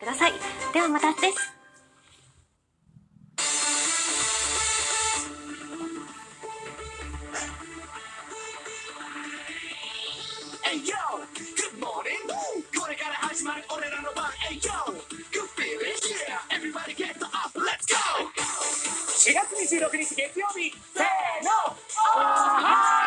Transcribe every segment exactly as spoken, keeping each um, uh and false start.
ください。ではまたです。 これから始まる俺らの番。しがつにじゅうろくにち月曜日、せーの、おは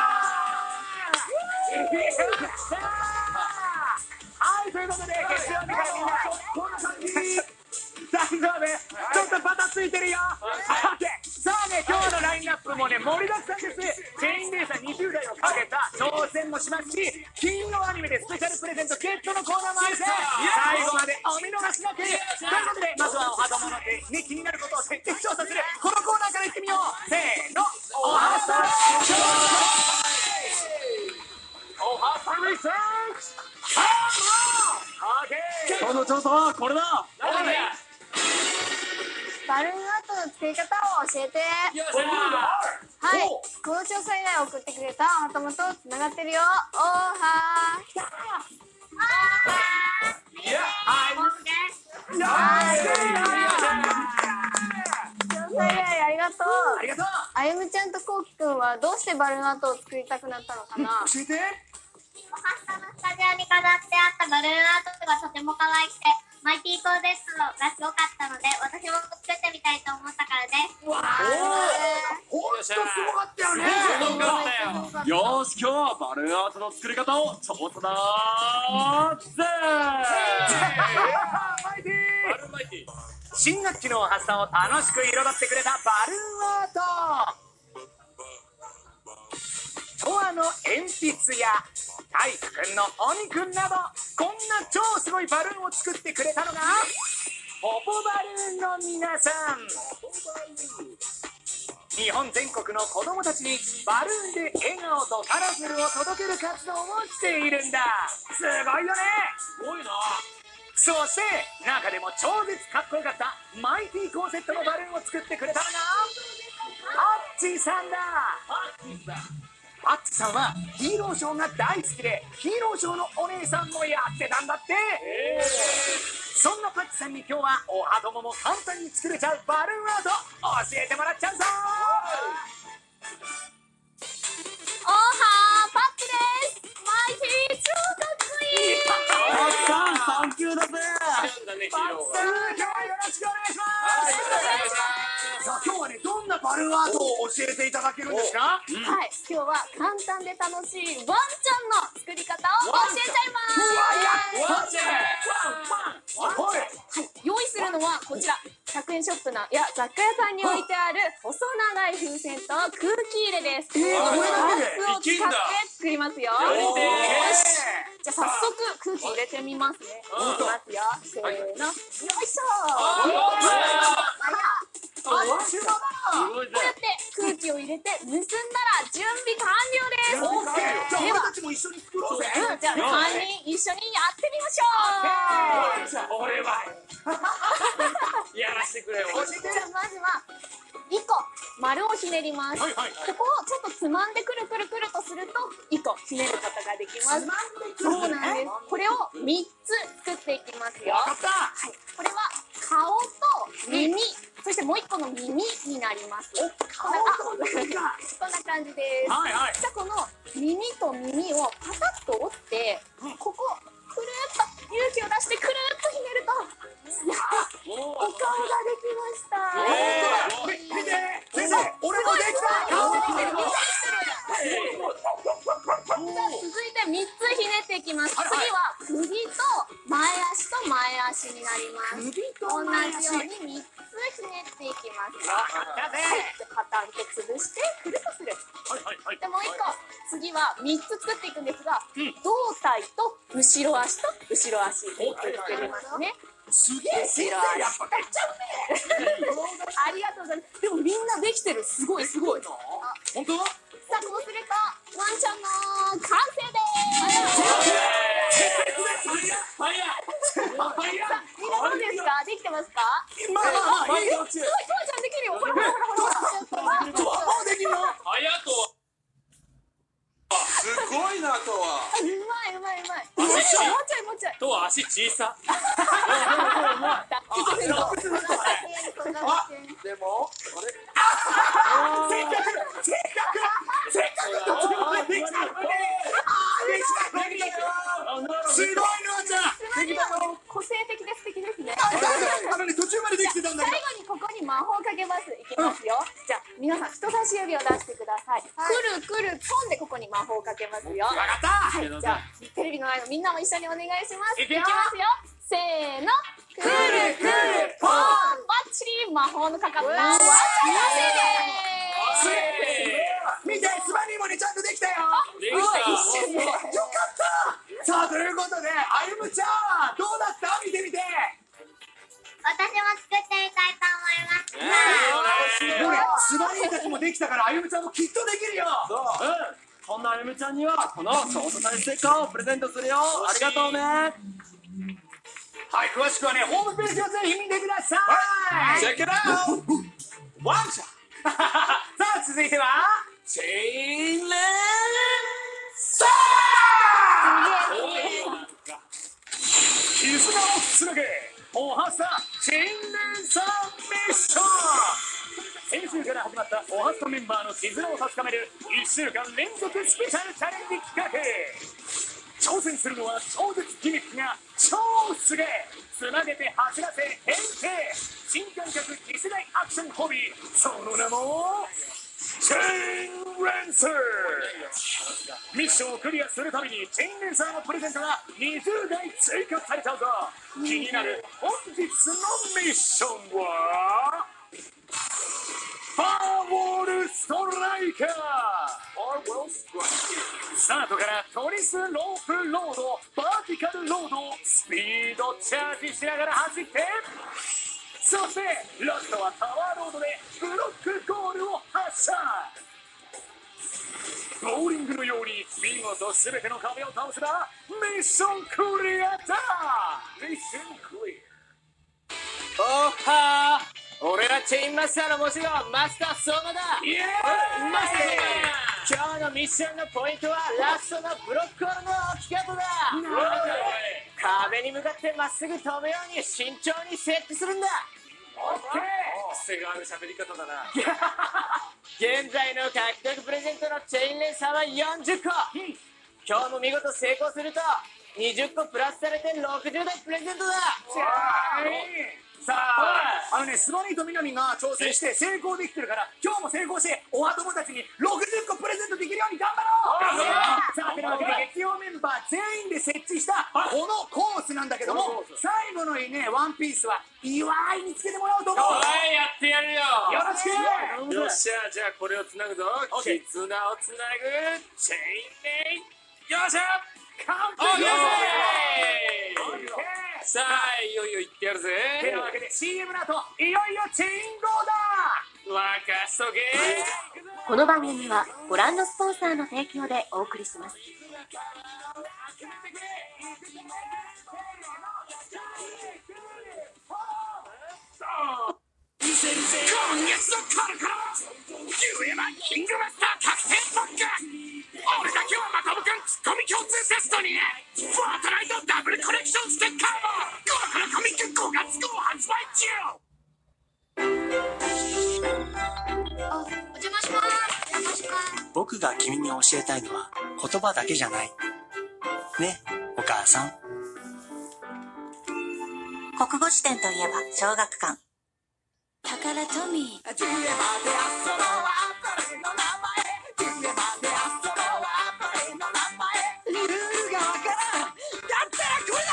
はい、ということで月曜日からみんなこんな感じ。大丈夫？ちょっとバタついてるよ。さあね、今日のラインナップもね盛りだくさんです。チェインレーサーにじゅうだいをかけた挑戦もしますし、金曜アニメでスペシャルプレゼントゲットのコーナーもあるし、最後までお見逃しなく。ということでまずはおはどもの手に気になることを徹底調査するこのコーナーからいってみよう。せーの、おはさおはさリサーチ今日の調査はこれだ。 バルーンアートの作り方を教えて。はい、この調査依頼を送ってくれたお友とつながってるよ。おはー。調査依頼ありがとう。 ありがとう。 あゆむちゃんとこうきくんはどうしてバルーンアートを作りたくなったのかな。 教えて。 おはスタのスタジオに飾ってあったバルーンアートがとても可愛くて、マイティーコーデットがすごかったので、私も作ってみたいと思ったからです。 わー、ほんとすごかったよね。 よーし、今日はバルーンアートの作り方を調査だーぜマイティー。新学期の発散を楽しく彩ってくれたバルーンアート。トアの鉛筆や体育くんの鬼くんなど、こんな超すごいバルーンを作ってくれたのがポポバルーンの皆さん。日本全国の子供たちにバルーンで笑顔とカラフルを届ける活動をしているんだ。すごいよね。 すごいな。 そして中でも超絶かっこよかったマイティーコンセプトのバルーンを作ってくれたのがパッチさんだ。パッチさんはヒーローショーが大好きで、ヒーローショーのお姉さんもやってたんだって。そんなパッチさんに今日はおはどもも簡単に作れちゃうバルーンアート教えてもらっちゃうぞ。 おはー、パッチです。マイティー超かっこいい。 パッチさん、サンキューだぜ。 パッチさん、今日はよろしくお願いします。さあ今日はね、どんなバルーンアートを教えていただけるんですか。 はい、今日は簡単で楽しいワンちゃんの作り方を教えちゃいます。 ワンちゃん。はい。 用意するのはこちら、ひゃくえんショップなや雑貨屋さんに置いてある細長い風船と空気入れです。このふたつを使って作りますよ。よし、じゃあ早速空気入れてみますね。いきますよ。せーの、よいしょ。こうやって空気を入れて結んだら準備完了です。 じゃあ俺たちも一緒に作ろうぜ。 うん、じゃあさんにん一緒にやってみましょう。 俺はやらせてくれよ。 じゃあまずはいっこ丸をひねります。ここをちょっとつまんでくるくるくるとするといっこひねることができます。そうなんです。これをみっつ作っていきますよ。 わかった。 はい、これは顔と耳、そしてもういっこの耳になります。こんなこんな感じです。 はいはい。 じゃあこの耳と耳をパタッと折って、ここくるっと勇気を出してくるっとひねるとお顔ができました。 見て先生、俺もできた。 顔できてる、みんなできてる。続いてみっつひねっていきます。次は首と前足と前足になります。同じようにみっつひねっていきますよ。はい、でパタンと潰してくるっとする。でもういっこ、次はみっつ作っていくんですが、胴体と後ろ足と後ろ足作ってみますね。 すげえ先生、やっぱめっちゃうめえ。 ありがとうございます。でもみんなできてる。すごいすごい。 本当？ さあこうするとワンちゃんの完成です。 早い。 さあみんなどうですか？できてますか？ まあまあまあ。 すごい、トアちゃんできるよ。ほらほらほらほら。 あ、できるの？ 早と。すごいなとは。 うまいうまいうまい。もうちょいもうちょいもうちょい。 とは足小さ。 もうでもあれせっかくせっかくせっかく途中までできたのにできたのにすごいのあちゃんつまりは個性的で素敵ですね。 あのね途中までできてたんだけど最後にここに魔法かけます。いきますよ。じゃあ皆さん人差し指を出してください。くるくる飛んでここに魔法かけますよ。 わかったはい、じゃあテレビの前のみんなも一緒にお願いします。 いくよきますよ。せーの。くるくるポン。バッチリ魔法のかかったワンちゃんのせいです。 見てスバニーもねちゃんとできたよできた一緒によかったさあということであゆむちゃんどうだった見てみて私も作ってみたいと思います。 もうねスバニーたちもできたからあゆむちゃんもきっとできるよそううんそんなあゆむちゃんにはこのショートタイムステッカーをプレゼントするよありがとうねはい詳しくはねホームページをぜひ見てくださいチェックイットアウトワンシャさあ続いてはチェインレンさあ絆をつなげおはさチェーン連鎖ミッション先週から始まったおはさメンバーの絆を確かめるいっしゅうかん連続スペシャルチャレンジ企画挑戦するのは超絶ギミックが超すげえつなげて走らせ変形新感覚次世代アクションホビーその名もチェーンレンサーミッションをクリアするたびにチェーンレンサーのプレゼントがにじゅうだい追加されちゃうぞ気になる本日のミッションはパワーウォールストライカースタートからトリスロープロードバーティカルロードをスピードチャージしながら走ってそしてラストはタワーロードでブロックゴールを発射ボーリングのように見事全ての壁を倒せばミッションクリアだミッションクリアおはー俺はチェインマスターの文字がマスター相馬だイエーイマスター今日のミッションのポイントはラストのブロックホールの置き方だ壁に向かってまっすぐ飛ぶように慎重に設置するんだオッケー癖がある喋り方だな現在の獲得プレゼントのチェインレンサーはよんじゅっこ今日も見事成功するとにじゅっこプラスされてろくじゅうだいプレゼントださあ、あのね、スバニーとミナミが挑戦して成功できてるから今日も成功しておは友達にろくじゅっこプレゼントできるように頑張ろうさあ、というわけで月曜メンバー全員で設置したこのコースなんだけども最後のね、ワンピースは岩井につけてもらおうと思うはいやってやるよよろしくよっしゃじゃあこれをつなぐぞ絆をつなぐチェインレイよっしゃ完オッケ璧ーさあいよいよ行ってやるぜというわけで シーエム の後いよいよチェインゴーだ任しとけこの番組はご覧のスポンサーの提供でお送りします。 今月のカルカユエマキングマスター確定特化俺だけはまとぶくんツッコミ共通テストにフォートナイトダブルコレクションステッカーもコロコロコミックごがつ号発売中あ、お邪魔します。お邪魔します。 僕が君に教えたいのは言葉だけじゃないね、お母さん。 国語辞典といえば小学館。タカラトミー。 ルールがわからんだったらこれ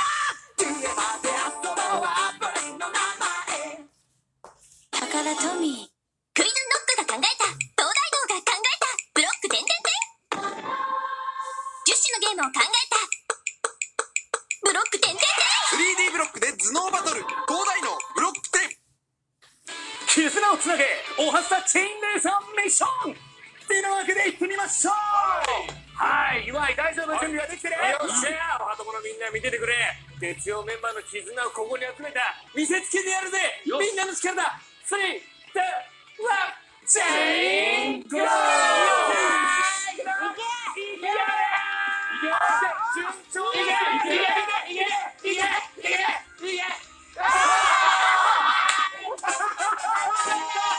だタカラトミー。 クイズノックが考えた、東大道が考えた、ブロック点々点。じゅっ種のゲームを考えた、ブロック点々点。 スリーディー ブロックで頭脳バトル、東大のブロック点。 絆をつなげおはさチェインレーサーミッションってなわけでいってみましょうはい岩井大丈夫準備はできてるよっしゃおはとものみんな見ててくれ月曜メンバーの絆をここに集めた見せつけてやるぜみんなの力だスリー、ツー、ワンチェインゴー順調にいけいけいけいけいけいけいけ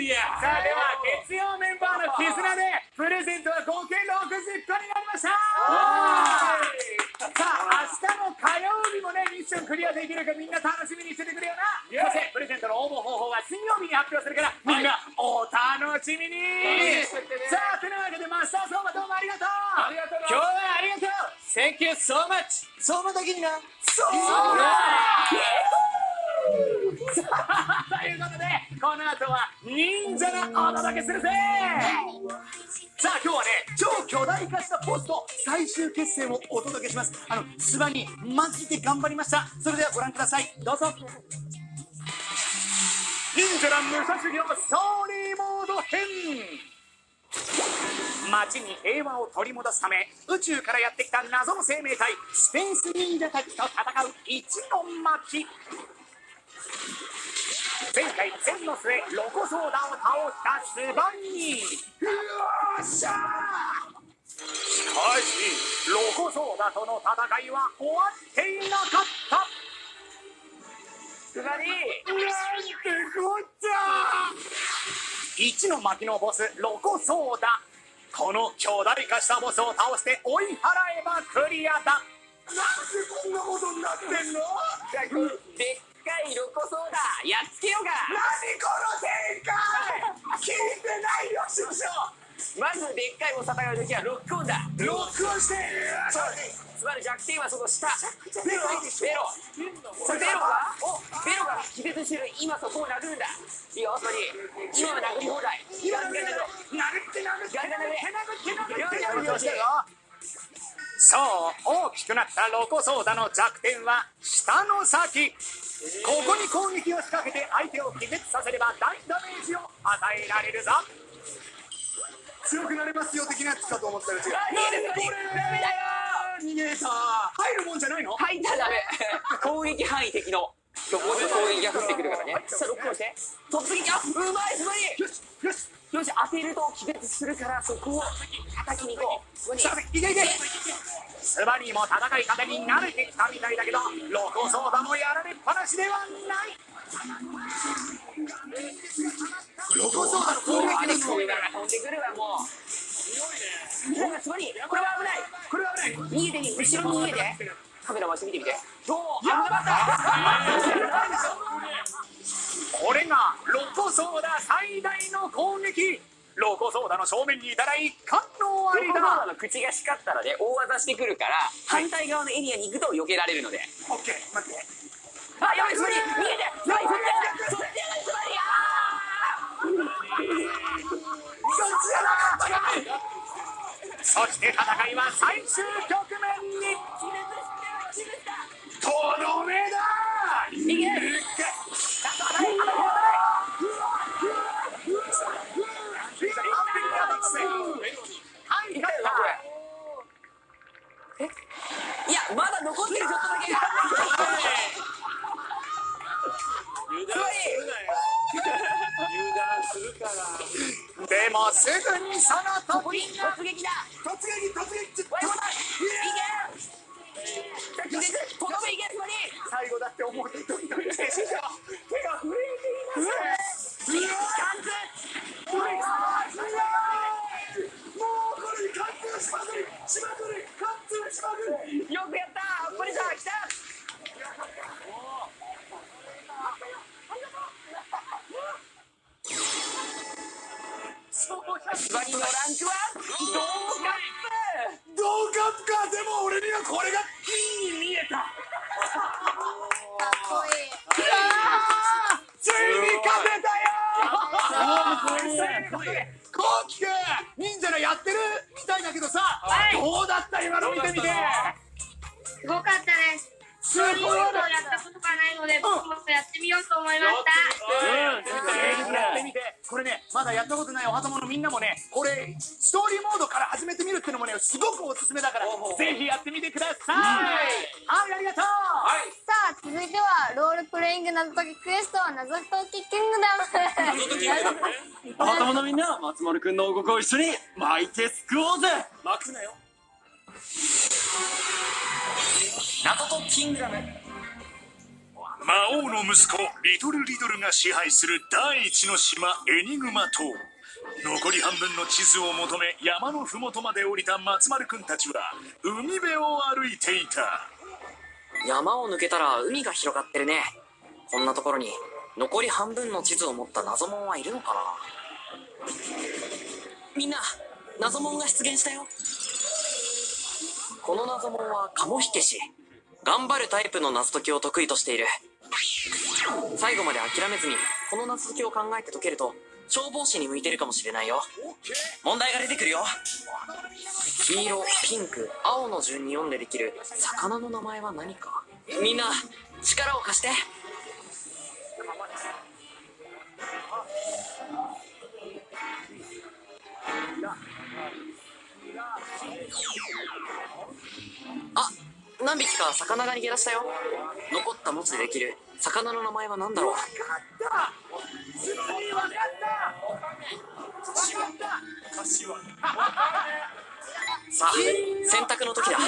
や。 さあでは月曜メンバーの絆でプレゼントは合計ろくじゅっこになりました。さあ明日の火曜日もねミッションクリアできるかみんな楽しみにしててくれよな。そしてプレゼントの応募方法は水曜日に発表するからみんなお楽しみに。さあというわけでマスター相馬どうもありがとう。 ありがとう。 今日はありがとう。 Thank you so much。 相馬だけにな。 そうさあということでこの後は忍者のお届けするぜ。さあ今日はね超巨大化したポスト最終決戦をお届けします。あのスバにマジで頑張りました。それではご覧くださいどうぞ。忍者の武者修行ストーリーモード編。街に平和を取り戻すため宇宙からやってきた謎の生命体スペース忍者たちと戦う一の巻。前回戦の末ロコソーダを倒したスバニー。よっしゃー。しかしロコソーダとの戦いは終わっていなかった。 スバニーなんてこっちゃ。一の巻のボスロコソーダ。この巨大化したボスを倒して追い払えばクリアだ。なんでこんなことになってんの。 でっかいロコソーダやっつけようか。 何この展開。聞いてないよ師匠。 まずでっかいも戦う時はロックオンだ。 ロックオンして。 そうつまり弱点はその下。 ベロベロそれベロがおベロが気絶してる。今そこを殴るんだ。いいよつまり今は殴り放題。ガンガン殴ろう。 殴って殴ってガンガン殴れ。 よしよしよし。そう大きくなったロコソーダの弱点は下の先。ここに攻撃を仕掛けて相手を気絶させれば大ダメージを与えられるぞ。強くなれますよ的なやつかと思ったら違う。 何これダメだよ。 逃げた。入るもんじよ。ないの。 入ったらダメ。攻撃範囲敵のどこで攻撃が降ってくるからね。さあロックをして突撃。あうまいすごい。 よしよしよし当てると気絶するからそこを叩きに行こう。 さあいけいけ。スバニーも戦い方に慣れてきたみたいだけどロコソーダもやられっぱなしではない。ロコソーダの攻撃の飛んでくるわもう。なんかすごいこれは危ない。 これは危ない。 逃げてみ後ろに逃げて。カメラ回して見てみて。どう危なかった。 これがロコソーダ最大の攻撃。ロコソーダの正面にいたら一貫の終わりだ。 ロコソーダの口が光ったらね大技してくるから反対側のエリアに行くと避けられるので。 オッケー待って。 あやばいスバニー逃げて。スバニーそっちそっちやないスバニー。 そして戦いは最終局面に。とどめだ。 いけ。いやまだ残ってるちょっとだけ。 でもすぐにそのここに時が突撃だ。 突撃突撃。 わいわいいけ。とどめいけスバニー。 最後だって思うとドキドキして師匠手が震えています。 いい感じ。 もうこれに貫通しまくるしまくる貫通しまくる。 よくやったあっぱれさん来た。スバニーのランクは同カップ。 同カップか。でも俺にはこれが金に見えた。 かっこいい。 ついに勝てたよ。コウキくん忍者のやってるみたいだけどさ、どうだった今の見てみて。 すごかったです。ストーリーモードをやったことがないので、僕もやってみようと思いました。 やってみて。これねまだやったことないおはとものみんなもねこれストーリーモードから始めてみるっていうのもねすごくおすすめだからぜひやってみてください。はいありがとう。 さあ続いてはロールプレイング謎解きクエスト謎解きキングダム。 おはとものみんな松丸くんの王国を一緒に巻いて救おうぜ。 巻くなよ。 謎解きキングダム。 魔王の息子リトルリドルが支配する第一の島エニグマ島。残り半分の地図を求め山のふもとまで降りた松丸くんたちは海辺を歩いていた。 山を抜けたら海が広がってるね。こんなところに残り半分の地図を持った謎門はいるのかな。みんな、謎門が出現したよ。この謎門はカモヒケシ。頑張るタイプの謎解きを得意としている。最後まで諦めずにこの謎解きを考えて解けると消防士に向いてるかもしれないよ。問題が出てくるよ。黄色、ピンク、青の順に読んでできる魚の名前は何か。みんな力を貸して。あ、何匹か魚が逃げ出したよ。残った文字でできる魚の名前は何だろう。さあ、選択の時だ。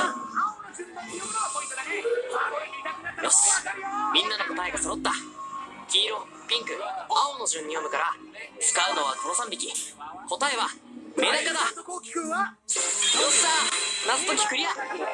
よし、みんなの答えが揃った。黄色、ピンク、青の順に読むから使うのはこのさんびき。答えはメダカだ。よっしゃ、謎解きクリア。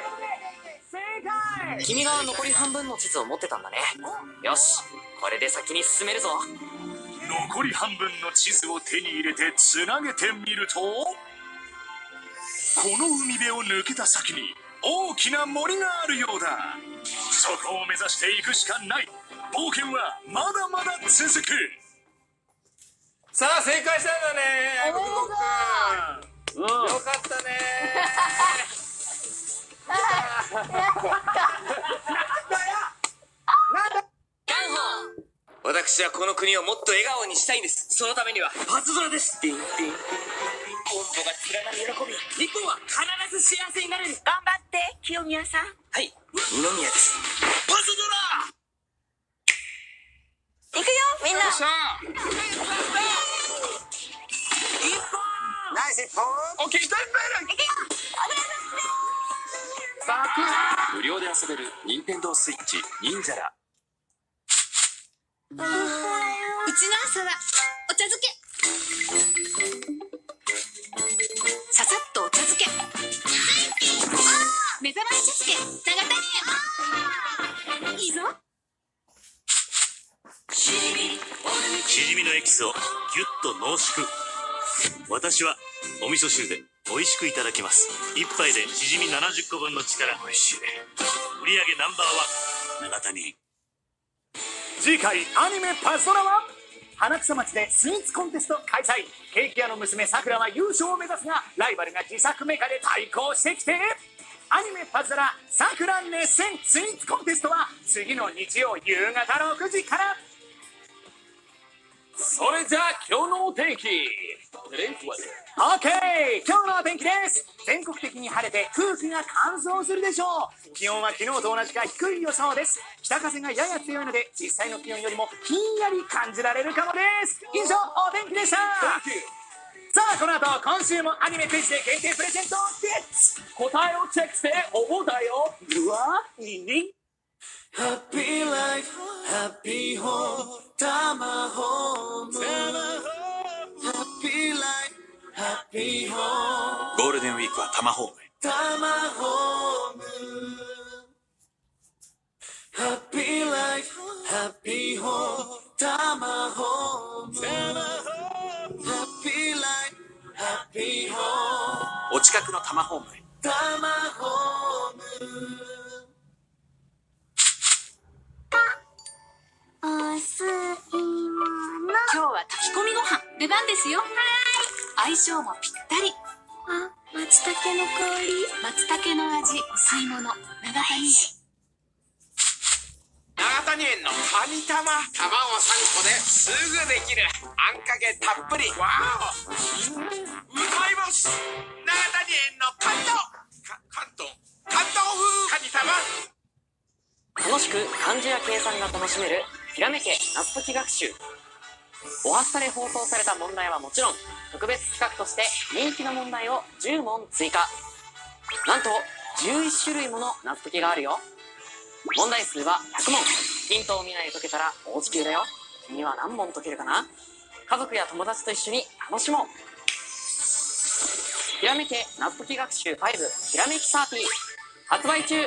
君が残り半分の地図を持ってたんだね。よし、これで先に進めるぞ。 残り半分の地図を手に入れてつなげてみると、この海辺を抜けた先に大きな森があるようだ。そこを目指していくしかない。冒険はまだまだ続く。 さあ、正解したんだね、ブクボくん。よかったね。私はこの国をもっと笑顔にしたいんです。そのためにはパズドラです。ピンピンピンピンピン。コンボが連なる喜び。日本は必ず幸せになれる。 頑張って清宮さん。 はい、二宮です。 パズドラ行くよみんな。 よっしゃ一本ナイス一本オッケー。 行くよ無料で遊べる任天堂スイッチ忍者ら。 うちの朝はお茶漬け。ささっとお茶漬け。目覚まし茶漬け長谷。いいぞ。 しじみのエキスをギュッと濃縮。私はお味噌汁で美味しくいただきます。一杯でしじみななじゅっこぶんの力。美味しい。売り上げナンバーワン長谷。 次回アニメパズドラは花草町でスイーツコンテスト開催。ケーキ屋の娘さくらは優勝を目指すが、ライバルが自作メカで対抗してきて。アニメパズドラさくら熱戦スイーツコンテストは次の日曜夕方ろくじから。 それじゃあ今日のお天気。 オーケー、今日のお天気です。全国的に晴れて空気が乾燥するでしょう。気温は昨日と同じか低い予想です。北風がやや強いので実際の気温よりもひんやり感じられるかもです。以上お天気でした。さあ、この後今週もアニメクイズで限定プレゼントゲッツ。 答えをチェックして応募だよ。 うわににハッピーライフ、ハッピーホーム、タマホーム。ハッピーライフ、ハッピーホーム。 ゴールデンウィークはタマホームへ。 タマホーム。ハッピーライフ、ハッピーホーム、タマホーム。ハッピーライフ、ハッピーホーム。 お近くのタマホームへ。 タマホーム。 お吸い物。 今日は炊き込みご飯出番ですよ。相性もぴったり。 あ、松茸の香り。 松茸の味、お吸い物、長谷園。 長谷園のカニ玉。卵さんこですぐできる。あんかけたっぷり。わお、うまいます。長谷園の関東か関東関東風カニ玉。 楽しく漢字や計算が楽しめるひらめけ謎解き学習。おはスタで放送された問題はもちろん、特別企画として人気の問題をじゅう問追加。なんとじゅういち種類もの謎解きがあるよ。問題数はひゃく問。 ヒントを見ないで解けたら大地球だよ。君は何問解けるかな？家族や友達と一緒に楽しもう。ひらめけ謎解き学習ファイブひらめきサーティー発売中。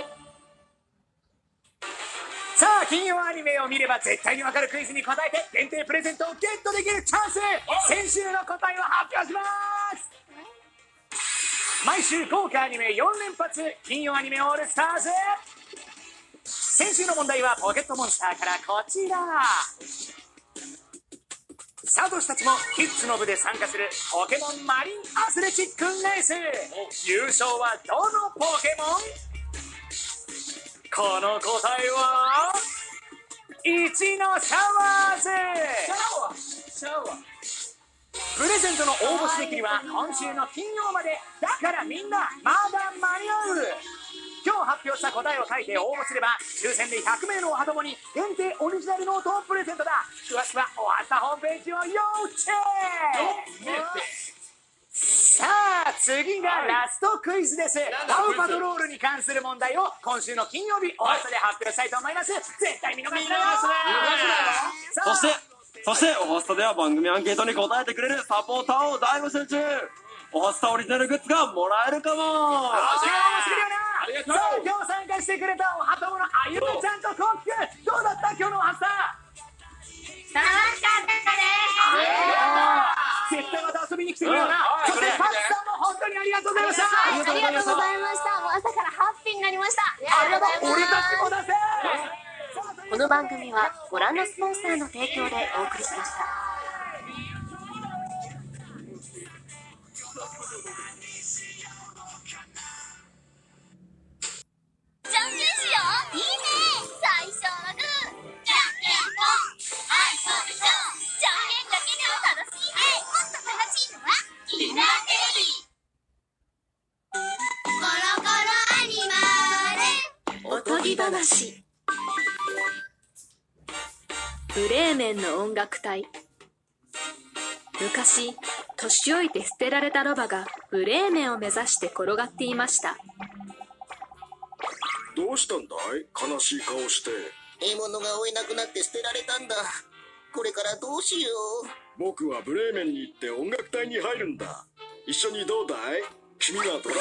さあ、金曜アニメを見れば絶対にわかるクイズに答えて限定プレゼントをゲットできるチャンス。先週の答えを発表します。毎週豪華アニメよん連発金曜アニメオールスターズ。先週の問題はポケットモンスターからこちら。サトシたちもキッズの部で参加するポケモンマリンアスレチックレース。優勝はどのポケモン？この答えはいちのシャワーズ。シャワーシャワープレゼントの応募締め切りは今週の金曜までだからみんなまだ間に合う。今日発表した答えを書いて応募すれば抽選でひゃくめいのおはどもに限定オリジナルノートをプレゼントだ。詳しくはおはスタホームページを要チェック。さあ、次がラストクイズです。パウパトロールに関する問題を今週の金曜日おはスタで発表したいと思います。絶対見逃すなよ。 そしてそしておはスタでは番組アンケートに答えてくれるサポーターを大募集中。おはスタオリジナルグッズがもらえるかも。 ありがとう。さあ、今日参加してくれたおは友のあゆめちゃんとコック、どうだった今日のおはスタ？ 楽しかったです。 絶対また遊びに来てくれよな。そしてパチさんも本当にありがとうございました。 ありがとうございました。もう朝からハッピーになりました。 ありがとう。俺たちもだぜ。 この番組はご覧のスポンサーの提供でお送りしました。 じゃんけんしよう。いいね。最初はグー、じゃんけんぽん。はい、そうでしょ。じゃんけんだけでも楽しいね。もっと楽しいのはキラテレビ。コロコロアニマーレ。 おとぎ話。ブレーメンの音楽隊。昔、年老いて捨てられたロバがブレーメンを目指して転がっていました。 どうしたんだい？悲しい顔して。 獲物が追えなくなって捨てられたんだ。これからどうしよう。 僕はブレーメンに行って音楽隊に入るんだ。一緒にどうだい？君はドラ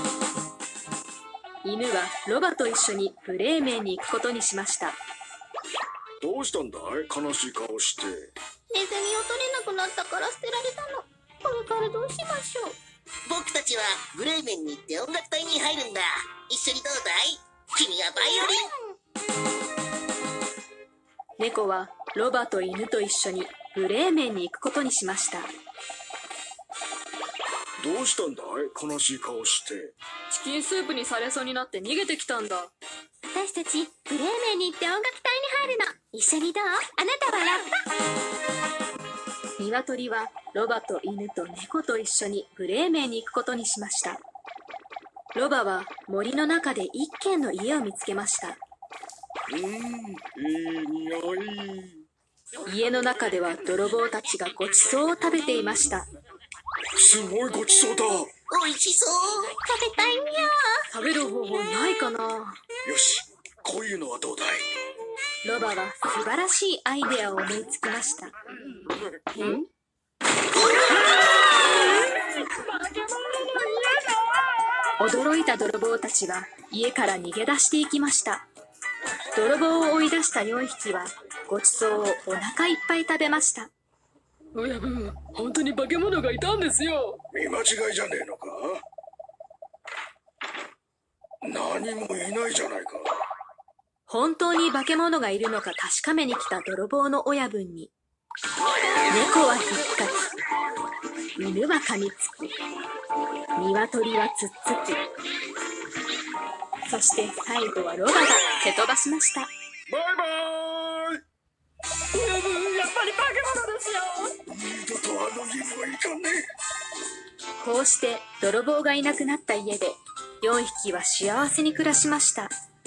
ム。 犬はロバと一緒にブレーメンに行くことにしました。 どうしたんだい？悲しい顔して。 ネズミを取れなくなったから捨てられたの。これからどうしましょう。 僕たちはブレーメンに行って音楽隊に入るんだ。一緒にどうだい？君はバイオリン。 猫はロバと犬と一緒にブレーメンに行くことにしました。 どうしたんだい？悲しい顔して。 チキンスープにされそうになって逃げてきたんだ。 私たちブレーメンに行って音楽隊に入るの。一緒にどう？あなたはラッパ。鶏はロバと犬と猫と一緒にブレーメンに行くことにしました。ロバは森の中で一軒の家を見つけました。 うーん、いい匂い。 家の中では泥棒たちがごちそうを食べていました。 すごいごちそうだ。 美味しそう。 食べたいにゃ。 食べる方法ないかな。 よし、こういうのはどうだい？ ロバは素晴らしいアイデアを思いつきました。ん？驚いた泥棒たちは家から逃げ出していきました。泥棒を追い出したよんひきはごちそうをお腹いっぱい食べました。親分、本当に化け物がいたんですよ。 見間違いじゃねえのか？何もいないじゃないか。 本当に化け物がいるのか確かめに来た泥棒の親分に、猫はひっかき、犬は噛みつく、鶏はつっつき、そして最後はロバが蹴飛ばしました。 バイバーイ。 親分、やっぱり化け物ですよ。 二度とあの家には行かねえ。 こうして泥棒がいなくなった家でよんひきは幸せに暮らしました。